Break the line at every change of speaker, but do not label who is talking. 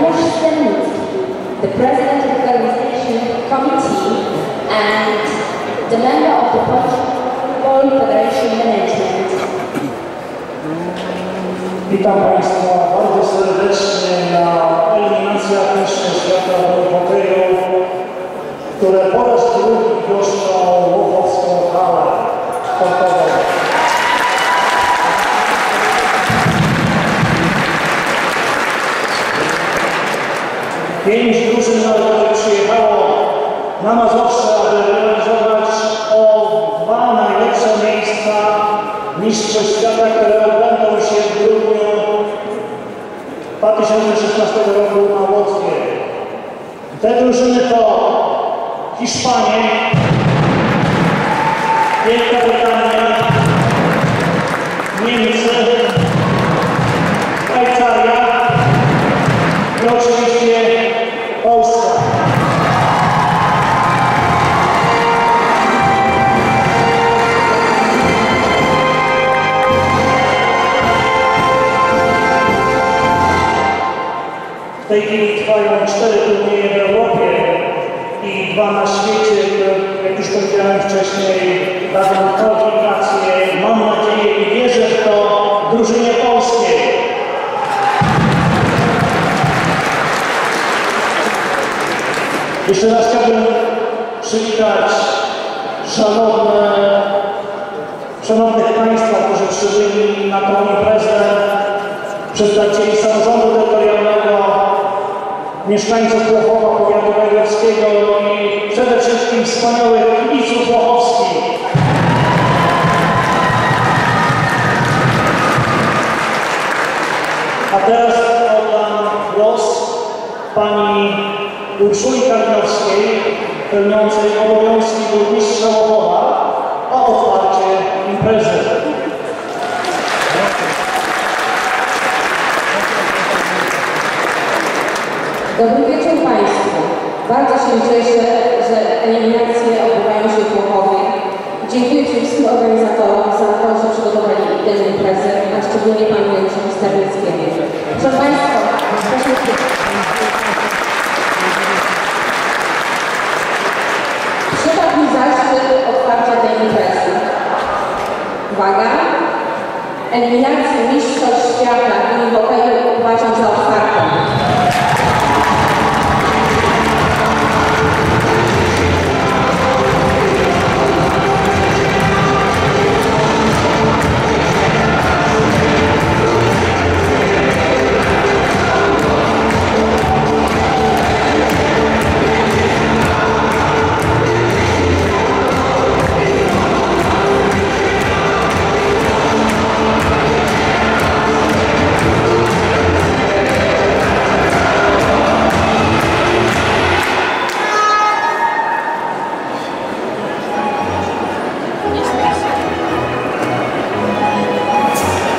Dariusz Stemnicki, the president of the organization committee and the member of the Polish Football Federation Management.
Witam Państwa bardzo serdecznie na eliminacjach mistrzostw świata w hokeju, które po raz drugi goszczą Łochowską halę sportową. 5 drużyn narodowych przyjechało na Mazowsze, aby realizować o 2 najlepsze miejsca mistrzostw świata, które odbędą się w grudniu 2016 roku na Łotwie. Te drużyny to Hiszpania, Wielka Brytania, Niemcy, Szwajcaria i oczywiście Polska. W tej chwili trwają 4 turnieje w Europie i 2 na świecie, które, jak już powiedziałem wcześniej, dadzą kwalifikacje. Mam nadzieję i wierzę w to drużynie polskiej. Jeszcze raz chciałbym przywitać szanownych Państwa, którzy przybyli na tą imprezę, przedstawicieli samorządu terytorialnego, mieszkańców Łochowa, powiatu wojewódzkiego i przede wszystkim wspaniałych kibiców łochowskich. A teraz oddam głos pani Urszuli Kalinowskiej, pełniącej obowiązki burmistrza Łochowa, o otwarcie imprezy.
Dobry wieczór Państwu. Bardzo się cieszę, że eliminacje odbywają się w Łochowie. Dziękuję wszystkim organizatorom za to, że przygotowali tę imprezę, a szczególnie Panu Januszowi Sternickiemu. Proszę Państwa, proszę przypadł mi zaszczyt otwarcia tej imprezy. Uwaga! Eliminację mistrzostw świata w hokeju uważam za otwartą.